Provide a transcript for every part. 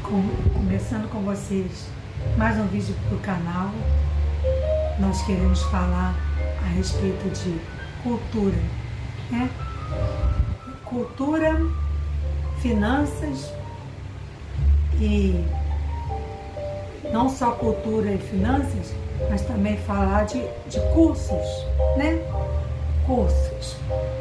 Começando com vocês mais um vídeo do canal. Nós queremos falar a respeito de cultura, né? Cultura, finanças e não só cultura e finanças, mas também falar de cursos, né? Cursos.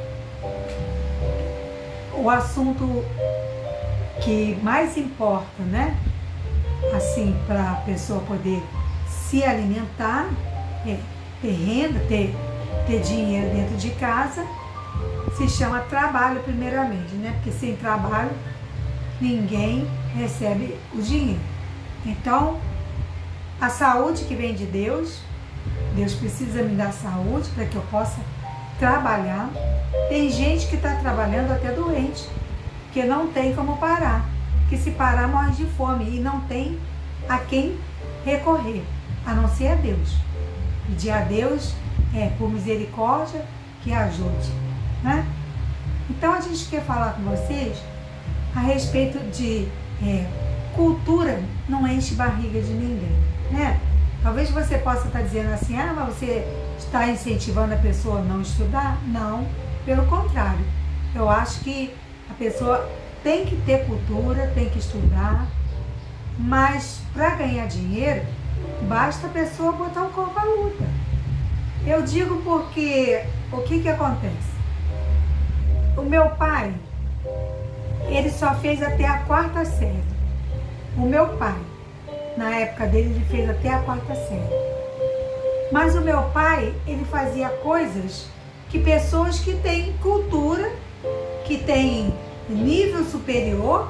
O assunto que mais importa, né? Assim, para a pessoa poder se alimentar, ter renda, ter dinheiro dentro de casa, se chama trabalho primeiramente, né? Porque sem trabalho ninguém recebe o dinheiro. Então, a saúde que vem de Deus, Deus precisa me dar saúde para que eu possa trabalhar. Tem gente que está trabalhando até doente, que não tem como parar, que se parar morre de fome e não tem a quem recorrer, a não ser a Deus. Pedir a Deus por misericórdia que ajude, né? Então a gente quer falar com vocês a respeito de cultura não enche barriga de ninguém, né? Talvez você possa estar dizendo assim, mas você está incentivando a pessoa a não estudar? Não, pelo contrário. Eu acho que a pessoa tem que ter cultura, tem que estudar, mas para ganhar dinheiro, basta a pessoa botar o corpo à luta. Eu digo porque, o que acontece? O meu pai, ele só fez até a 4ª série. O meu pai, na época dele, ele fez até a 4ª série. Mas o meu pai, ele fazia coisas que pessoas que têm cultura, que têm nível superior,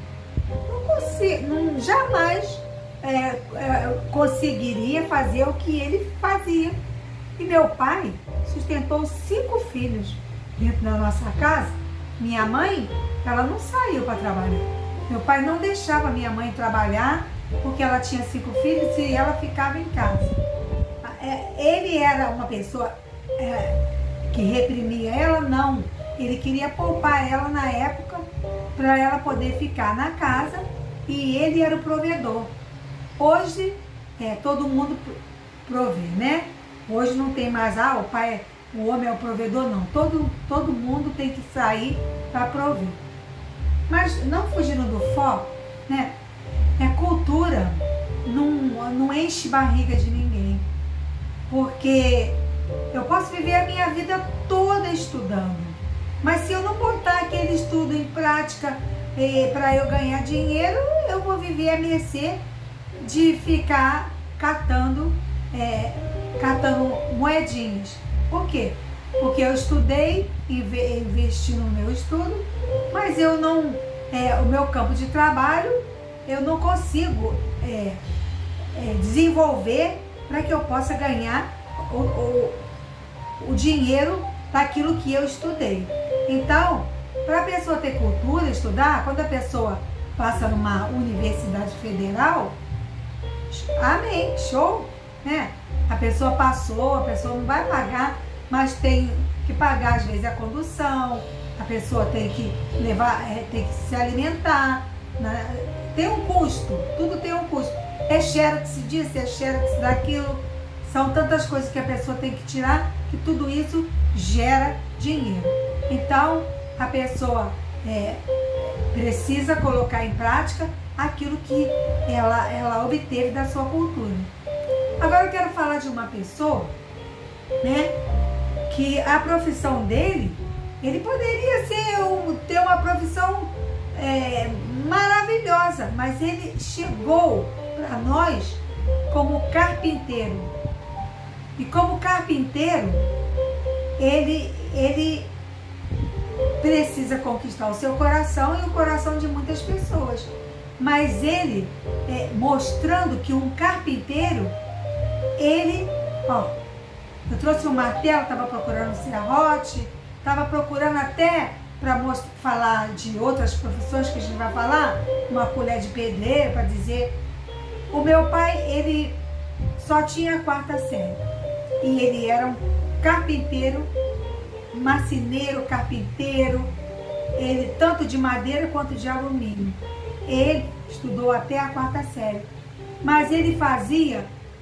jamais conseguiria fazer o que ele fazia. E meu pai sustentou 5 filhos dentro da nossa casa. Minha mãe, ela não saiu para trabalhar. Meu pai não deixava minha mãe trabalhar porque ela tinha 5 filhos e ela ficava em casa. Ele era uma pessoa que reprimia ela? Não. Ele queria poupar ela na época para ela poder ficar na casa e ele era o provedor. Hoje, todo mundo provê, né? Hoje não tem mais, o homem é o provedor, não. Todo mundo tem que sair para prover. Mas não fugindo do foco, né? Cultura não enche barriga de ninguém. Porque eu posso viver a minha vida toda estudando. Mas se eu não botar aquele estudo em prática para eu ganhar dinheiro, eu vou viver à mercê de ficar catando moedinhas. Por quê? Porque eu estudei, investi no meu estudo, mas eu não, o meu campo de trabalho, eu não consigo desenvolver para que eu possa ganhar o dinheiro daquilo que eu estudei. Então, para a pessoa ter cultura, estudar, quando a pessoa passa numa universidade federal, amém, show, né? A pessoa passou, a pessoa não vai pagar, mas tem que pagar às vezes a condução, a pessoa tem que levar, tem que se alimentar, né? Tem um custo, tudo tem um custo. É xerox disso, é xerox daquilo, são tantas coisas que a pessoa tem que tirar, que tudo isso gera dinheiro. Então, a pessoa precisa colocar em prática aquilo que ela obteve da sua cultura. Agora eu quero falar de uma pessoa, né, que a profissão dele, ele poderia ter uma profissão maravilhosa, mas ele chegou para nós como carpinteiro. E como carpinteiro, ele precisa conquistar o seu coração e o coração de muitas pessoas. Mas ele, mostrando que um carpinteiro, eu trouxe um martelo, estava procurando um serrote, estava procurando até para falar de outras profissões que a gente vai falar, uma colher de pedreiro, para dizer. O meu pai, ele só tinha a 4ª série e ele era um carpinteiro, marceneiro, carpinteiro, ele tanto de madeira quanto de alumínio. ele estudou até a 4ª série. Mas ele fazia,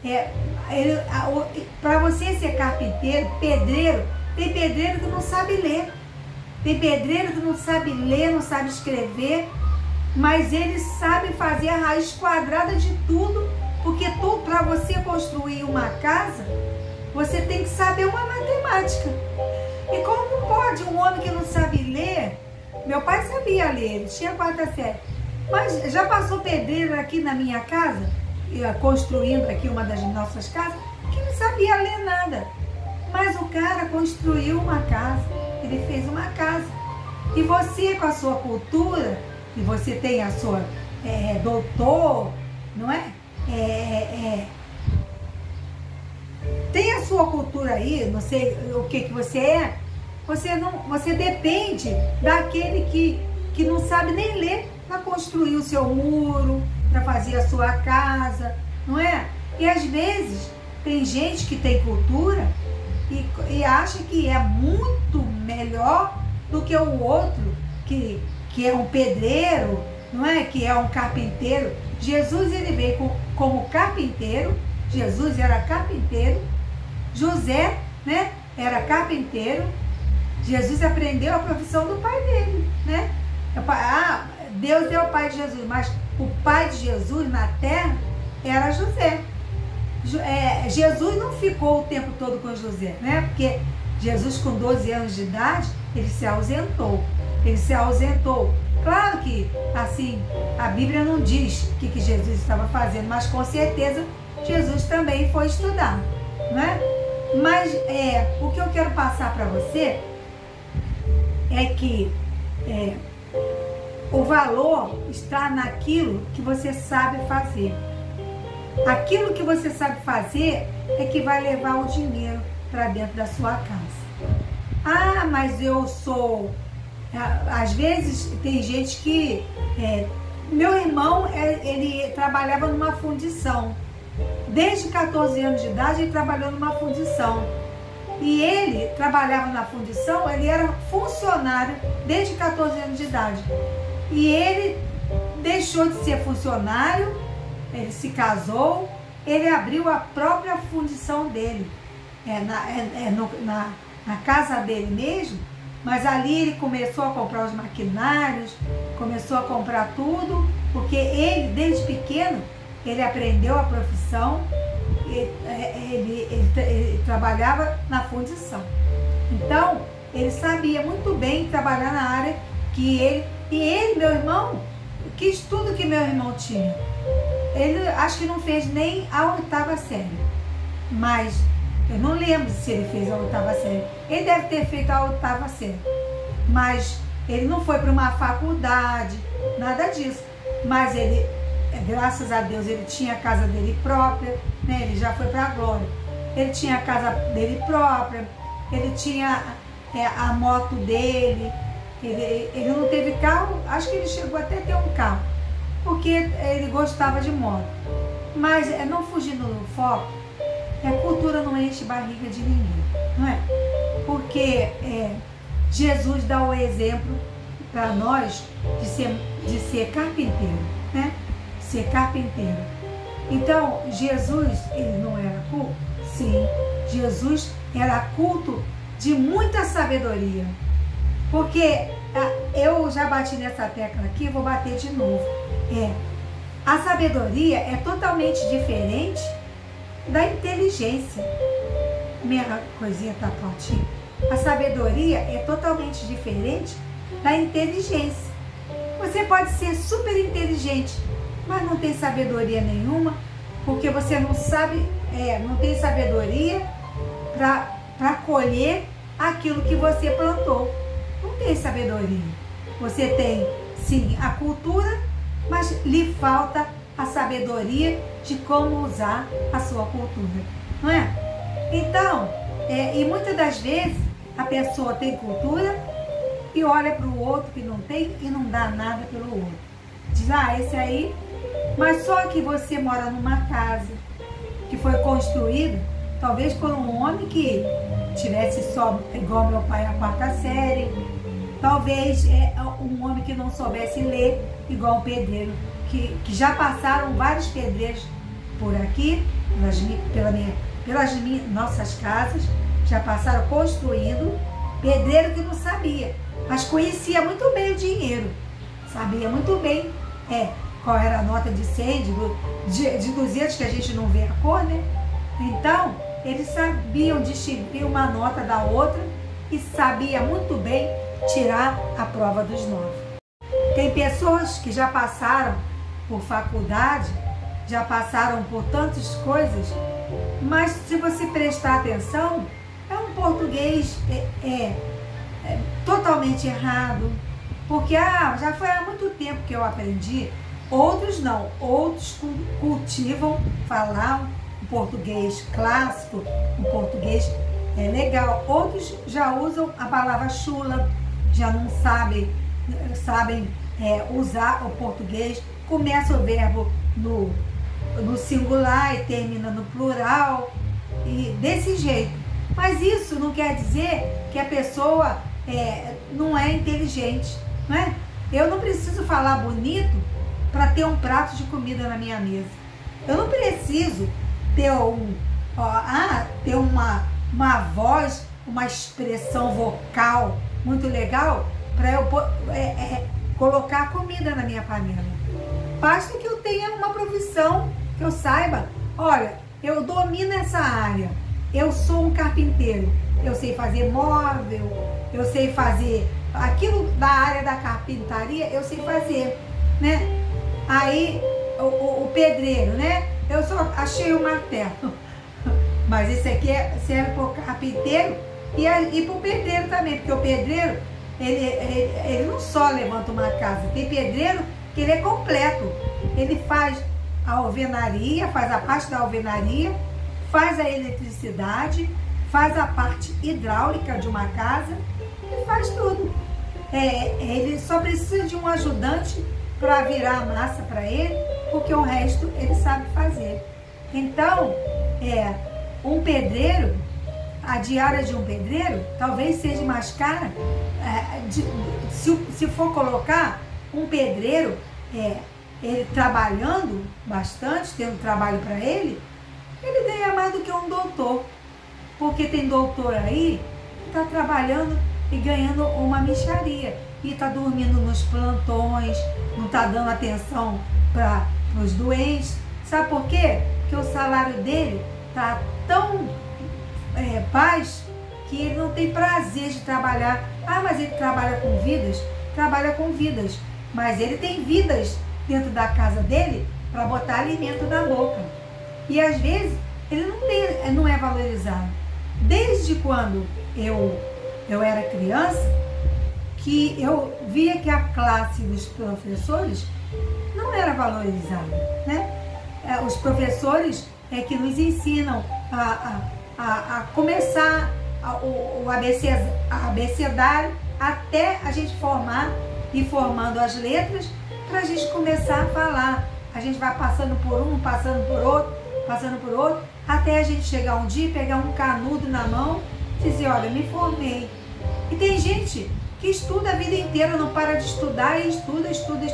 para você ser carpinteiro, pedreiro, tem pedreiro que não sabe ler. Tem pedreiro que não sabe ler, não sabe escrever, mas ele sabe fazer a raiz quadrada de tudo, porque para você construir uma casa, você tem que saber uma matemática. E como pode um homem que não sabe ler? Meu pai sabia ler, ele tinha 4ª série. Mas já passou pedreiro aqui na minha casa, construindo aqui uma das nossas casas, que não sabia ler nada. Mas o cara construiu uma casa, ele fez uma casa. E você, com a sua cultura, e você tem a sua doutor, não é? Tem a sua cultura aí, não sei o que você é, você depende daquele que não sabe nem ler para construir o seu muro, para fazer a sua casa, não é? E às vezes tem gente que tem cultura e acha que é muito melhor do que o outro, que é um pedreiro, não é? Que é um carpinteiro. Jesus, ele veio como carpinteiro. Jesus era carpinteiro. José, né, era carpinteiro. Jesus aprendeu a profissão do pai dele, né? Deus é o pai de Jesus, mas o pai de Jesus na terra era José. Jesus não ficou o tempo todo com José, né? Porque Jesus, com 12 anos de idade, ele se ausentou. Claro que, assim, a Bíblia não diz o que Jesus estava fazendo, mas com certeza Jesus também foi estudar, né? Mas o que eu quero passar para você é que o valor está naquilo que você sabe fazer. Aquilo que você sabe fazer é que vai levar o dinheiro para dentro da sua casa. Mas eu sou... Às vezes tem gente que... meu irmão, ele trabalhava numa fundição. Desde 14 anos de idade ele trabalhou numa fundição. E ele trabalhava na fundição, ele era funcionário desde 14 anos de idade. E ele deixou de ser funcionário, ele se casou, ele abriu a própria fundição dele, na casa dele mesmo, mas ali ele começou a comprar os maquinários, começou a comprar tudo, porque ele, desde pequeno, ele aprendeu a profissão, ele trabalhava na fundição. Então, ele sabia muito bem trabalhar na área que ele, meu irmão, que estudo que meu irmão tinha? Ele acho que não fez nem a 8ª série, mas eu não lembro se ele fez a 8ª série. Ele deve ter feito a 8ª série, mas ele não foi para uma faculdade, nada disso. Mas ele, graças a Deus, ele tinha a casa dele própria, né? Ele já foi para a glória. Ele tinha a casa dele própria, ele tinha a moto dele. Ele não teve carro, acho que ele chegou até a ter um carro, porque ele gostava de moto. Mas, não fugindo do foco, a cultura não enche barriga de ninguém, não é? Porque Jesus dá o exemplo para nós de ser carpinteiro, né? Ser carpinteiro. Então, Jesus, ele não era culto? Sim, Jesus era culto de muita sabedoria. Porque eu já bati nessa tecla aqui, vou bater de novo. A sabedoria é totalmente diferente da inteligência. Minha coisinha tá prontinha. A sabedoria é totalmente diferente da inteligência. Você pode ser super inteligente, mas não tem sabedoria nenhuma, porque você não sabe, não tem sabedoria para colher aquilo que você plantou. Não tem sabedoria. Você tem, sim, a cultura, mas lhe falta a sabedoria de como usar a sua cultura, não é? Então, e muitas das vezes a pessoa tem cultura e olha para o outro que não tem e não dá nada pelo outro. Diz, esse aí, mas só que você mora numa casa que foi construída talvez por um homem que tivesse só, igual meu pai, a 4ª série, Talvez um homem que não soubesse ler, igual um pedreiro, que já passaram vários pedreiros por aqui, pelas nossas casas, já passaram construindo, pedreiro que não sabia, mas conhecia muito bem o dinheiro, sabia muito bem qual era a nota de 100, de 200, que a gente não vê a cor, né? Então, eles sabiam distinguir uma nota da outra e sabia muito bem tirar a prova dos 9. Tem pessoas que já passaram por faculdade, já passaram por tantas coisas, mas se você prestar atenção, é um português totalmente errado, porque já foi há muito tempo que eu aprendi. Outros não, outros cultivam falar um português clássico, um português legal. Outros já usam a palavra chula, já não sabem usar o português, começa o verbo no singular e termina no plural, e desse jeito. Mas isso não quer dizer que a pessoa não é inteligente, não é? Eu não preciso falar bonito para ter um prato de comida na minha mesa. Eu não preciso ter ter uma voz, uma expressão vocal muito legal para eu colocar comida na minha panela. Basta que eu tenha uma profissão, que eu saiba, olha, eu domino essa área, eu sou um carpinteiro, eu sei fazer móvel, eu sei fazer aquilo da área da carpintaria, eu sei fazer, né? Aí o pedreiro, né? Eu só achei o martelo, mas esse aqui serve para o carpinteiro e para o pedreiro também, porque o pedreiro, ele não só levanta uma casa, tem pedreiro que ele é completo, ele faz a alvenaria, faz a parte da alvenaria, faz a eletricidade, faz a parte hidráulica de uma casa, ele faz tudo. Ele só precisa de um ajudante para virar a massa para ele, porque o resto ele sabe fazer. Então, um pedreiro, a diária de um pedreiro talvez seja mais cara. Se for colocar um pedreiro, ele trabalhando bastante, tendo trabalho para ele ganha mais do que um doutor, porque tem doutor aí que está trabalhando e ganhando uma mixaria, e está dormindo nos plantões, não está dando atenção para os doentes. Sabe por quê? Porque o salário dele está tão baixo que ele não tem prazer de trabalhar. Mas ele trabalha com vidas, mas ele tem vidas dentro da casa dele para botar alimento na boca. E às vezes ele não é valorizado. Desde quando eu era criança, que eu via que a classe dos professores não era valorizada, né? Os professores que nos ensinam a começar o abecedário até a gente formar e formando as letras para a gente começar a falar. A gente vai passando por um, passando por outro, até a gente chegar um dia, pegar um canudo na mão e dizer, olha, me formei. E tem gente que estuda a vida inteira, não para de estudar, e estuda,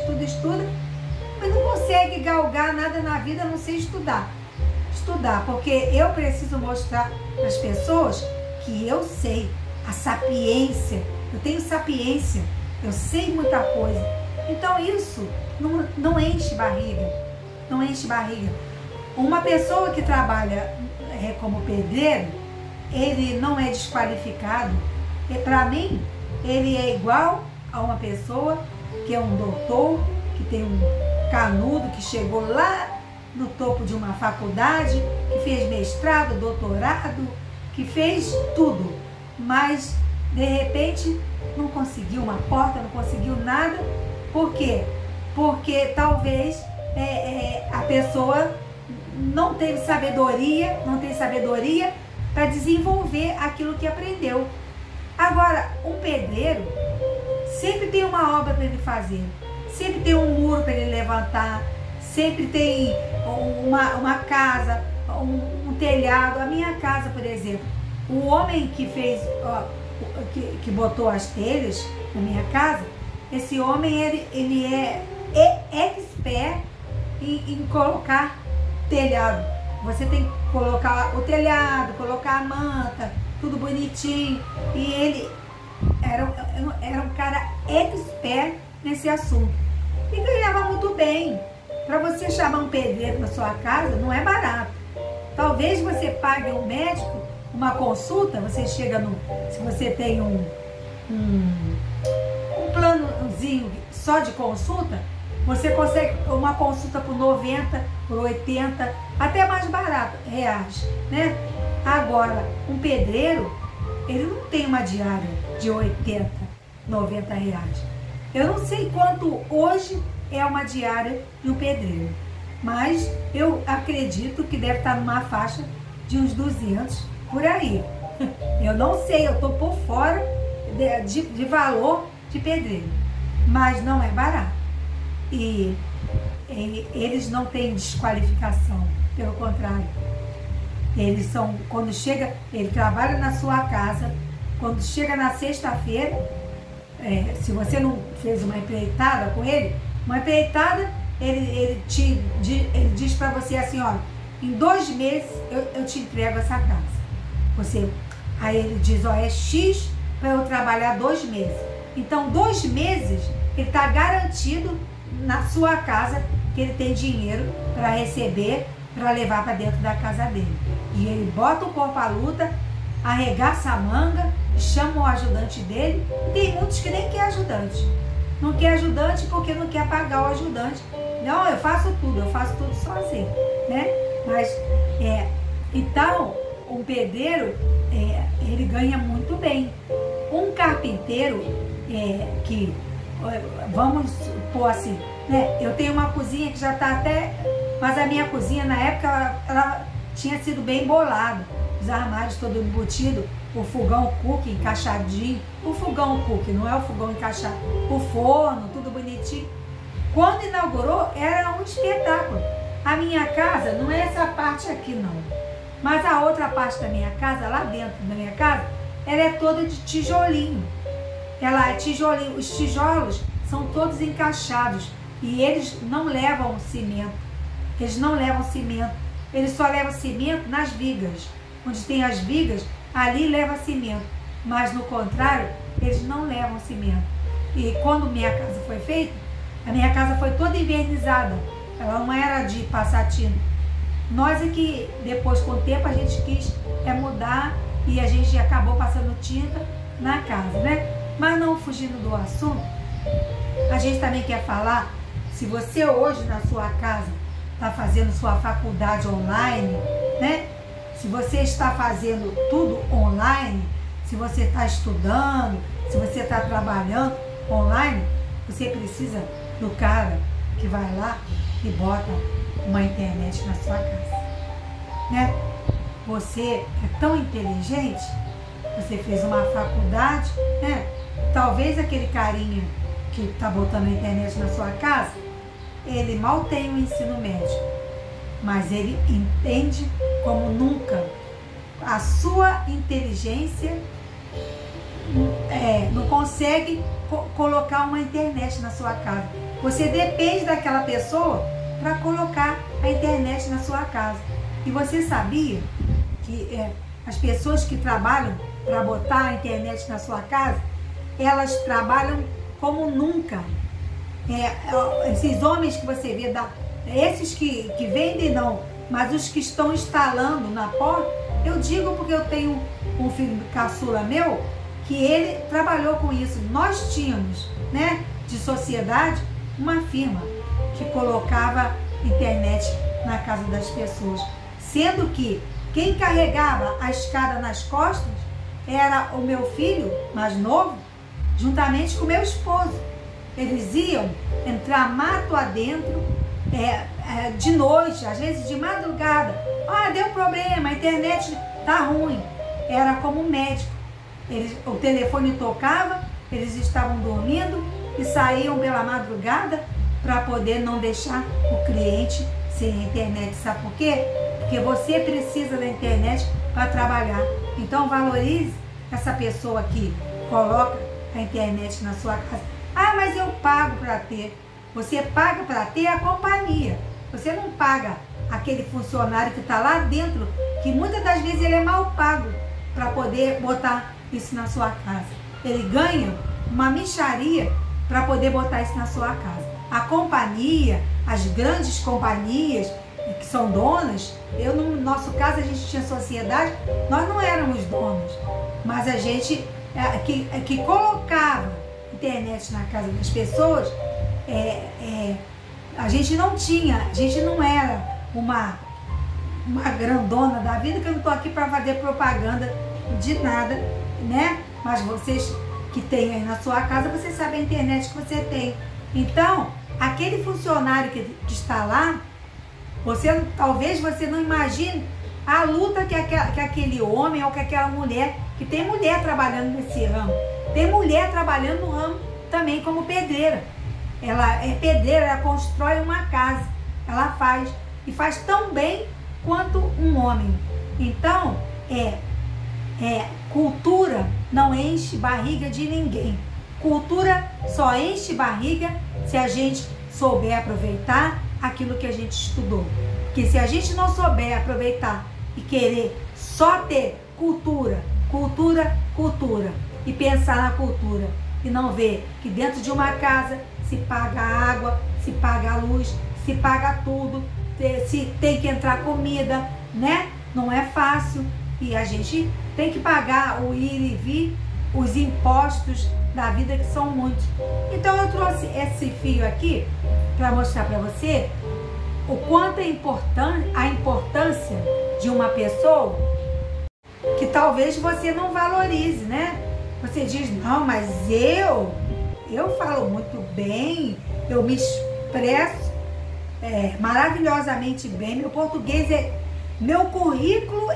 mas não consegue galgar nada na vida a não ser estudar. Porque eu preciso mostrar para as pessoas que eu sei, a sapiência, eu tenho sapiência, eu sei muita coisa. Então isso não enche barriga, não enche barriga. Uma pessoa que trabalha como pedreiro, ele não é desqualificado. E para mim, ele é igual a uma pessoa que é um doutor, que tem um canudo, que chegou lá no topo de uma faculdade, que fez mestrado, doutorado, que fez tudo, mas de repente não conseguiu uma porta, não conseguiu nada. Por quê? Porque talvez a pessoa não teve sabedoria, para desenvolver aquilo que aprendeu. Agora, um pedreiro sempre tem uma obra para ele fazer, sempre tem um muro para ele levantar, sempre tem uma casa, um telhado. A minha casa, por exemplo, o homem que fez, que botou as telhas, na minha casa, esse homem, ele é expert em colocar telhado. Você tem que colocar o telhado, colocar a manta, tudo bonitinho. E ele era um cara expert nesse assunto. E ganhava muito bem. Para você chamar um pedreiro na sua casa, não é barato. Talvez você pague um médico, uma consulta, você chega no... Se você tem um planozinho só de consulta, você consegue uma consulta por 90, por 80, até mais barato, reais, né? Agora, um pedreiro, ele não tem uma diária de 80, 90 reais. Eu não sei quanto hoje é uma diária de um pedreiro, mas eu acredito que deve estar numa faixa de uns 200 por aí. Eu não sei, eu estou por fora de valor de pedreiro, mas não é barato. E eles não têm desqualificação, pelo contrário. Eles são, quando chega, ele trabalha na sua casa, quando chega na sexta-feira, se você não fez uma empreitada com ele, uma empreitada, ele diz para você assim, ó, em 2 meses eu te entrego essa casa. Aí ele diz, ó, é X para eu trabalhar 2 meses. Então, 2 meses, ele está garantido na sua casa que ele tem dinheiro para receber, para levar para dentro da casa dele. E ele bota o corpo à luta, arregaça a manga, chama o ajudante dele. E tem muitos que nem quer ajudante. Não quer ajudante porque não quer pagar o ajudante. Não, eu faço tudo sozinho, né? Mas, então, um pedreiro, ele ganha muito bem. Um carpinteiro, vamos pôr assim, né? Eu tenho uma cozinha que já está até... Mas a minha cozinha, na época, ela tinha sido bem bolada. Os armários todo embutido, o fogão cookie encaixadinho. O fogão cookie, não é o fogão encaixado. O forno, tudo bonitinho. Quando inaugurou, era um espetáculo. A minha casa, não é essa parte aqui não. Mas a outra parte da minha casa, lá dentro da minha casa, ela é toda de tijolinho. Ela é tijolinho. Os tijolos são todos encaixados. E eles não levam cimento. Eles não levam cimento. Eles só levam cimento nas vigas. Onde tem as vigas, ali leva cimento. Mas no contrário, eles não levam cimento. E quando minha casa foi feita, a minha casa foi toda invernizada. Ela não era de passar tinta. Nós é que depois, com o tempo, a gente quis mudar e a gente acabou passando tinta na casa, né? Mas não fugindo do assunto, a gente também quer falar, se você hoje na sua casa está fazendo sua faculdade online, né? Se você está fazendo tudo online, se você está estudando, se você está trabalhando online, você precisa do cara que vai lá e bota uma internet na sua casa, né? Você é tão inteligente, você fez uma faculdade, né? Talvez aquele carinha que está botando a internet na sua casa, ele mal tem o ensino médio, mas ele entende como nunca. A sua inteligência não consegue colocar uma internet na sua casa. Você depende daquela pessoa para colocar a internet na sua casa. E você sabia que as pessoas que trabalham para botar a internet na sua casa, elas trabalham como nunca. Esses homens que você vê, esses que vendem não, mas os que estão instalando na porta, eu digo porque eu tenho um filho caçula meu, que ele trabalhou com isso. Nós tínhamos, né, de sociedade, uma firma que colocava internet na casa das pessoas, sendo que quem carregava a escada nas costas era o meu filho mais novo, juntamente com o meu esposo. Eles iam entrar mato adentro, de noite, às vezes de madrugada. Deu problema, a internet tá ruim. Era como médico. O telefone tocava, eles estavam dormindo e saíam pela madrugada para poder não deixar o cliente sem internet. Sabe por quê? Porque você precisa da internet para trabalhar. Então valorize essa pessoa que coloca a internet na sua casa. Ah, mas eu pago para ter. Você paga para ter a companhia. Você não paga aquele funcionário que está lá dentro, que muitas das vezes ele é mal pago para poder botar isso na sua casa. Ele ganha uma mixaria para poder botar isso na sua casa. A companhia, as grandes companhias que são donas, no nosso caso a gente tinha sociedade, nós não éramos donos, mas a gente que colocava internet na casa das pessoas, a gente não era uma grandona da vida, que eu não estou aqui para fazer propaganda de nada, né? Mas vocês que têm aí na sua casa, você sabe a internet que você tem. Então, aquele funcionário que está lá, talvez você não imagine a luta que aquele homem ou que aquela mulher, que tem mulher trabalhando nesse ramo, tem mulher trabalhando no ramo também como pedreira. Ela é pedreira, ela constrói uma casa, ela faz, e faz tão bem quanto um homem. Então, cultura não enche barriga de ninguém. Cultura só enche barriga se a gente souber aproveitar aquilo que a gente estudou. Porque se a gente não souber aproveitar e querer só ter cultura, e pensar na cultura e não ver que dentro de uma casa se paga a água, se paga a luz, se paga tudo, se tem que entrar comida, né? Não é fácil, e a gente tem que pagar o ir e vir, os impostos da vida, que são muitos. Então eu trouxe esse fio aqui para mostrar para você o quanto é a importância de uma pessoa que talvez você não valorize, né? Você diz, não, mas eu falo muito bem, eu me expresso maravilhosamente bem, meu português meu currículo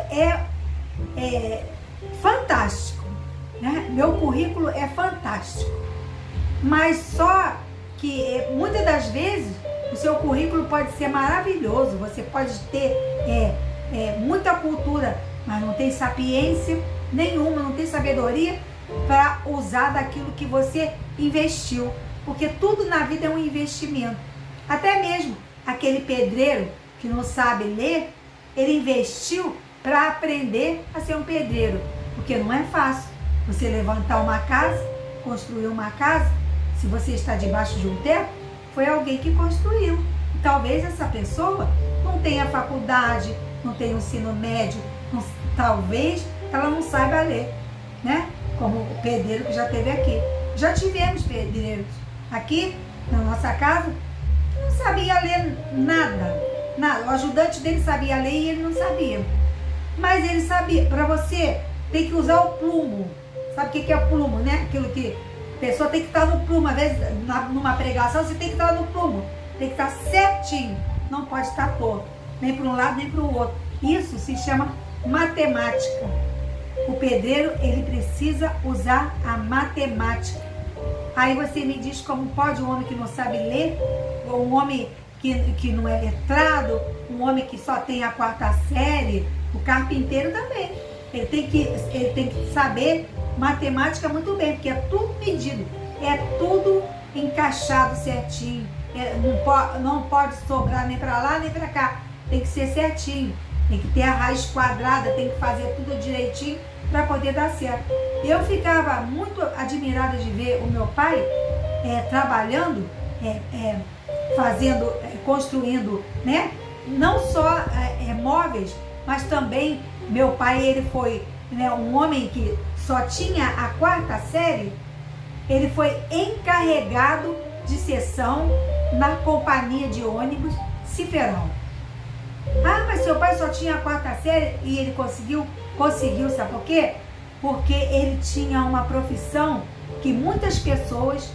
é fantástico, né? Meu currículo é fantástico, mas só que muitas das vezes o seu currículo pode ser maravilhoso, você pode ter muita cultura, mas não tem sapiência nenhuma, não tem sabedoria para usar daquilo que você investiu, porque tudo na vida é um investimento. Até mesmo aquele pedreiro que não sabe ler, ele investiu para aprender a ser um pedreiro, porque não é fácil você levantar uma casa, construir uma casa. Se você está debaixo de um teto, foi alguém que construiu. E talvez essa pessoa não tenha faculdade, não tenha ensino médio, talvez ela não saiba ler, né? Como o pedreiro que já teve aqui. Já tivemos pedreiros aqui na nossa casa, não sabia ler nada. O ajudante dele sabia ler e ele não sabia. Mas ele sabia. Para você, tem que usar o plumo. Sabe o que é o plumo, né? Aquilo que a pessoa tem que estar no plumo. Às vezes, numa pregação, você tem que estar no plumo. Tem que estar certinho. Não pode estar torto. Nem para um lado, nem para o outro. Isso se chama matemática. O pedreiro, ele precisa usar a matemática. Aí você me diz como pode um homem que não sabe ler, ou um homem que não é letrado, um homem que só tem a 4ª série, o carpinteiro também. Ele tem que saber matemática muito bem, porque é tudo medido, é tudo encaixado certinho, não pode sobrar nem para lá nem para cá, tem que ser certinho, tem que ter a raiz quadrada, tem que fazer tudo direitinho para poder dar certo. Eu ficava muito admirada de ver o meu pai trabalhando, construindo, né? Não só móveis, mas também meu pai, ele foi, né, um homem que só tinha a 4ª série, ele foi encarregado de seção na companhia de ônibus Ciferal. Ah, mas seu pai só tinha a 4ª série e ele conseguiu, sabe por quê? Porque ele tinha uma profissão que muitas pessoas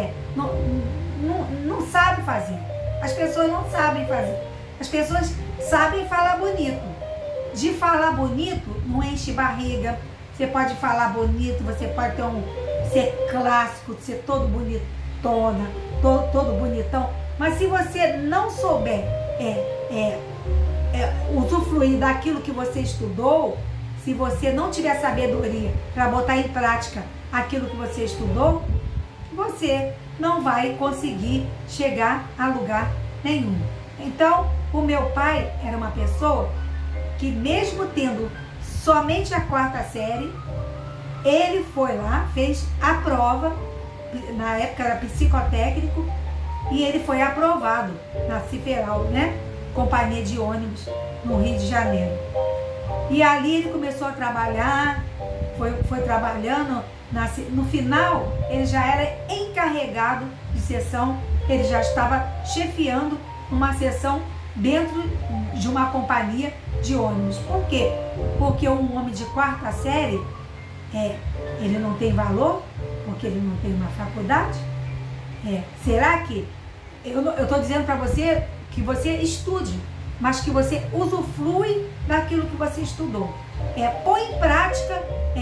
não sabem fazer. As pessoas não sabem fazer. As pessoas sabem falar bonito. De falar bonito não enche barriga. Você pode falar bonito, você pode ser clássico, ser todo bonitona, todo bonitão. Mas se você não souber usufruir daquilo que você estudou, se você não tiver sabedoria para botar em prática aquilo que você estudou, você não vai conseguir chegar a lugar nenhum. Então, o meu pai era uma pessoa que, mesmo tendo somente a 4ª série, ele foi lá, fez a prova, na época era psicotécnico, e ele foi aprovado na Ciferal, né? Companhia de ônibus no Rio de Janeiro. E ali ele começou a trabalhar, foi trabalhando, no final ele já era encarregado de seção, ele já estava chefiando uma seção dentro de uma companhia de ônibus. Por quê? Porque um homem de 4ª série, ele não tem valor, porque ele não tem uma faculdade? Será que... Eu estou dizendo para você que você estude, mas que você usufrui daquilo que você estudou. Põe em prática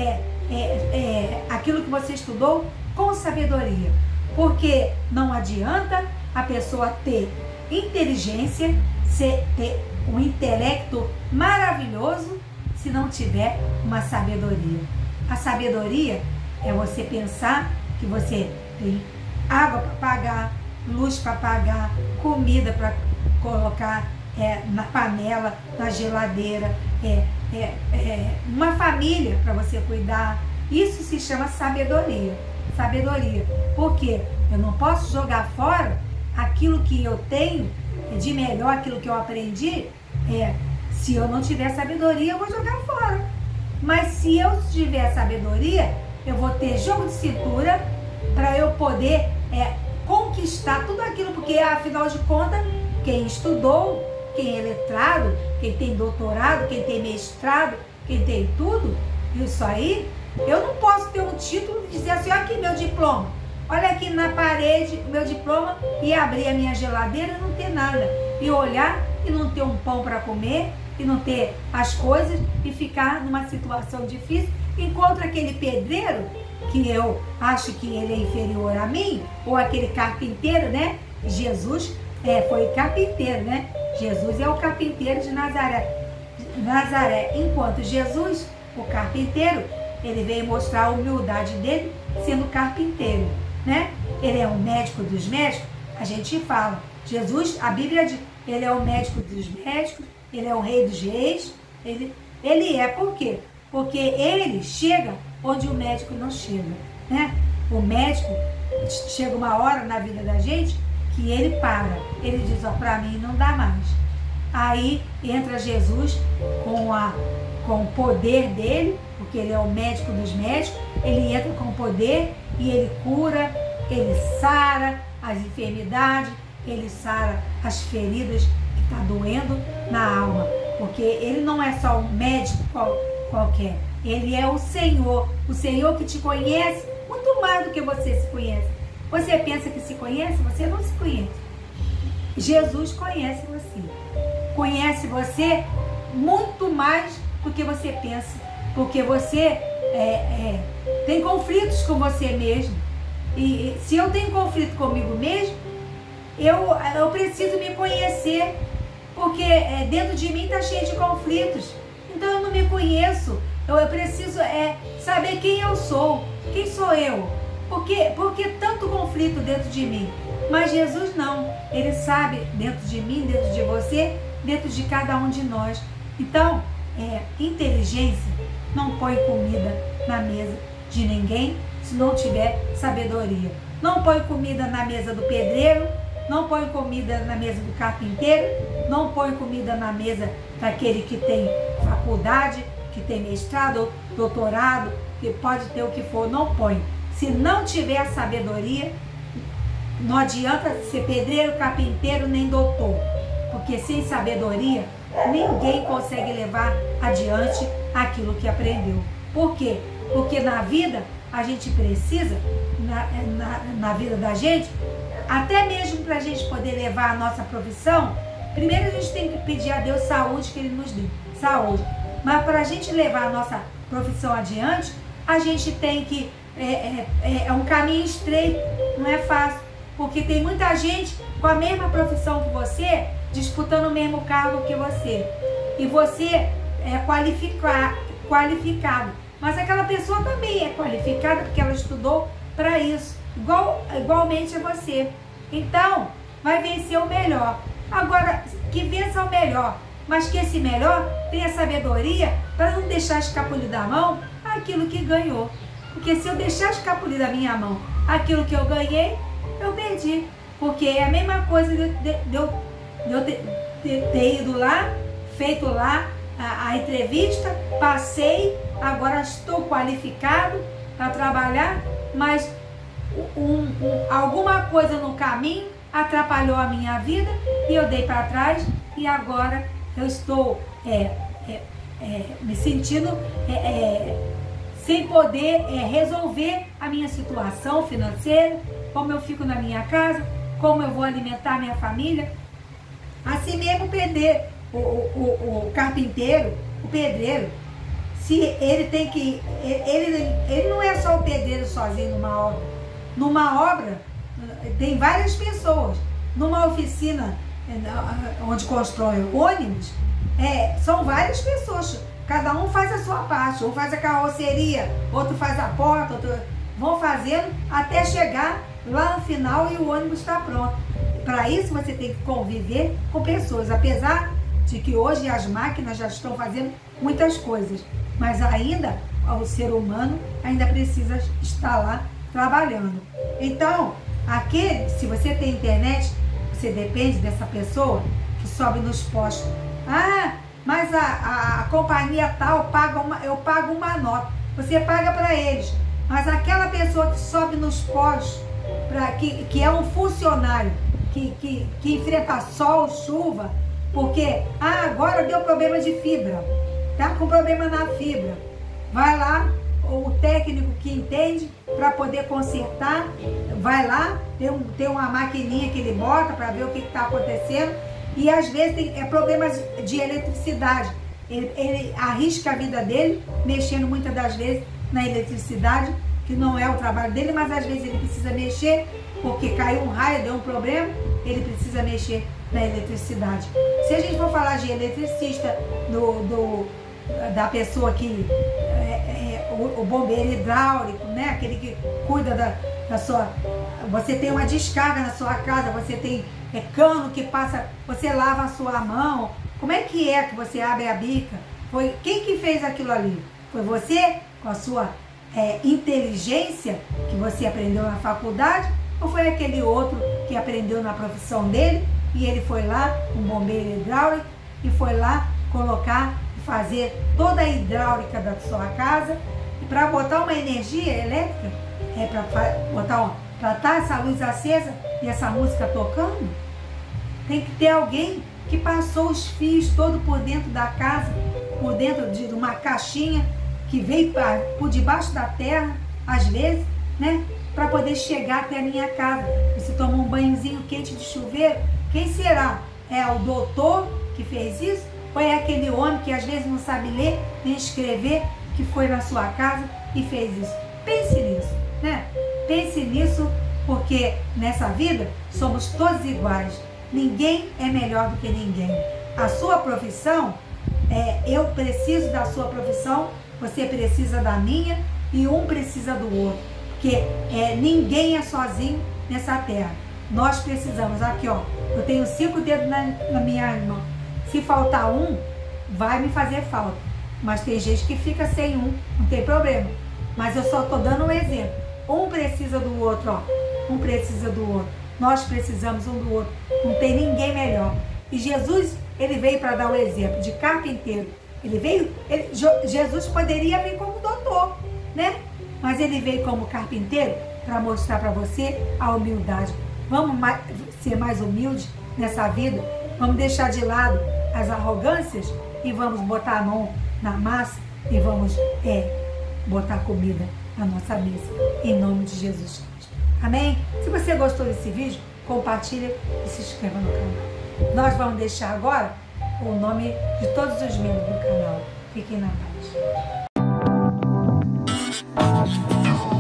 aquilo que você estudou com sabedoria. Porque não adianta a pessoa ter inteligência, ter um intelecto maravilhoso, se não tiver uma sabedoria. A sabedoria é você pensar que você tem água para pagar, luz para pagar, comida para colocar na panela, na geladeira, uma família para você cuidar. Isso se chama sabedoria. Sabedoria. Porque eu não posso jogar fora aquilo que eu tenho de melhor, aquilo que eu aprendi. Se eu não tiver sabedoria, eu vou jogar fora. Mas se eu tiver sabedoria, eu vou ter jogo de cintura para eu poder conquistar tudo aquilo, porque afinal de contas, quem estudou, quem é letrado, quem tem doutorado, quem tem mestrado, quem tem tudo, isso aí, eu não posso ter um título e dizer assim, olha aqui meu diploma, olha aqui na parede o meu diploma, e abrir a minha geladeira e não ter nada, e olhar e não ter um pão para comer, e não ter as coisas, e ficar numa situação difícil, enquanto aquele pedreiro, que eu acho que ele é inferior a mim, ou aquele carpinteiro, né? Jesus foi carpinteiro, né? Jesus é o carpinteiro de Nazaré. Enquanto Jesus, o carpinteiro, ele veio mostrar a humildade dele sendo carpinteiro, né? Ele é um médico dos médicos, a gente fala. Jesus, a Bíblia diz, ele é o médico dos médicos, ele é o rei dos reis, ele é por quê? Porque ele chega onde o médico não chega, né? O médico chega uma hora na vida da gente que ele para, ele diz, ó, pra mim não dá mais. Aí entra Jesus com o poder dele, porque ele é o médico dos médicos, ele entra com o poder e ele cura, ele sara as enfermidades, ele sara as feridas que está doendo na alma, porque ele não é só um médico qualquer, ele é o Senhor que te conhece muito mais do que você se conhece. Você pensa que se conhece, você não se conhece. Jesus conhece você muito mais do que você pensa, porque você tem conflitos com você mesmo, e se eu tenho conflito comigo mesmo, eu preciso me conhecer, porque dentro de mim está cheio de conflitos, então eu não me conheço, eu preciso saber quem eu sou, quem sou eu, porque tanto conflito dentro de mim, mas Jesus não, ele sabe dentro de mim, dentro de você, dentro de cada um de nós. Então, inteligência não põe comida na mesa de ninguém se não tiver sabedoria. Não põe comida na mesa do pedreiro, não põe comida na mesa do carpinteiro, não põe comida na mesa daquele que tem faculdade, que tem mestrado, doutorado, que pode ter o que for, não põe. Se não tiver sabedoria, não adianta ser pedreiro, carpinteiro, nem doutor, porque sem sabedoria, ninguém consegue levar adiante aquilo que aprendeu. Por quê? Porque na vida, a gente precisa, na vida da gente, até mesmo para a gente poder levar a nossa profissão, primeiro a gente tem que pedir a Deus saúde, que Ele nos dê, saúde. Mas para a gente levar a nossa profissão adiante, a gente tem que, é um caminho estreito, não é fácil, porque tem muita gente com a mesma profissão que você, disputando o mesmo cargo que você, e você é qualificado, mas aquela pessoa também é qualificada porque ela estudou para isso, igualmente a você. Então, vai vencer o melhor. Agora, que vença o melhor, mas que esse melhor tenha sabedoria para não deixar escapulir da mão aquilo que ganhou. Porque se eu deixar escapulir da minha mão aquilo que eu ganhei, eu perdi. Porque é a mesma coisa de eu ter ido lá, feito lá a entrevista, passei, agora estou qualificado para trabalhar, mas alguma coisa no caminho atrapalhou a minha vida e eu dei para trás e agora eu estou me sentindo sem poder resolver a minha situação financeira, como eu fico na minha casa, como eu vou alimentar minha família. Assim mesmo o carpinteiro, o pedreiro, se ele tem que... Ele não é só o pedreiro sozinho numa obra. Numa obra, tem várias pessoas. Numa oficina onde constrói ônibus, são várias pessoas. Cada um faz a sua parte. Um faz a carroceria, outro faz a porta, outro... Vão fazendo até chegar lá no final e o ônibus está pronto. Para isso você tem que conviver com pessoas, apesar de que hoje as máquinas já estão fazendo muitas coisas, mas ainda o ser humano ainda precisa estar lá trabalhando. Então, se você tem internet, você depende dessa pessoa que sobe nos postos. Ah, mas a companhia tal eu pago uma nota. Você paga para eles, mas aquela pessoa que sobe nos postos, que é um funcionário, que enfrenta sol, chuva, porque agora deu problema de fibra, tá com problema na fibra, vai lá, o técnico que entende para poder consertar, vai lá, tem uma maquininha que ele bota para ver o que está acontecendo, e às vezes tem problemas de eletricidade, ele arrisca a vida dele, mexendo muitas das vezes na eletricidade, que não é o trabalho dele, mas às vezes ele precisa mexer, porque caiu um raio, deu um problema, ele precisa mexer na eletricidade. Se a gente for falar de eletricista, da pessoa que o bombeiro hidráulico, né? Aquele que cuida da sua... Você tem uma descarga na sua casa, você tem cano que passa, você lava a sua mão. Como é que você abre a bica? Quem que fez aquilo ali? Foi você, com a sua inteligência que você aprendeu na faculdade, ou foi aquele outro que aprendeu na profissão dele e ele foi lá, um bombeiro hidráulico, e foi lá colocar e fazer toda a hidráulica da sua casa, e para botar uma energia elétrica, para estar essa luz acesa e essa música tocando, tem que ter alguém que passou os fios todo por dentro da casa, por dentro de uma caixinha que veio por debaixo da terra, às vezes, né? Para poder chegar até a minha casa. Você toma um banhozinho quente de chuveiro, quem será? É o doutor que fez isso? Ou é aquele homem que às vezes não sabe ler nem escrever, que foi na sua casa e fez isso? Pense nisso, né? Pense nisso, porque nessa vida somos todos iguais. Ninguém é melhor do que ninguém. A sua profissão, eu preciso da sua profissão, você precisa da minha e um precisa do outro. Porque ninguém é sozinho nessa terra. Nós precisamos. Aqui, ó, eu tenho 5 dedos na minha mão. Se faltar um, vai me fazer falta. Mas tem gente que fica sem um, não tem problema. Mas eu só estou dando um exemplo. Um precisa do outro, ó. Um precisa do outro. Nós precisamos um do outro. Não tem ninguém melhor. E Jesus, ele veio para dar um exemplo de carpinteiro. Jesus poderia vir como doutor, né? Mas ele veio como carpinteiro para mostrar para você a humildade. Vamos ser mais humildes nessa vida. Vamos deixar de lado as arrogâncias e vamos botar a mão na massa e vamos botar comida na nossa mesa. Em nome de Jesus Cristo. Amém? Se você gostou desse vídeo, compartilhe e se inscreva no canal. Nós vamos deixar agora o nome de todos os membros do canal. Fiquem na paz.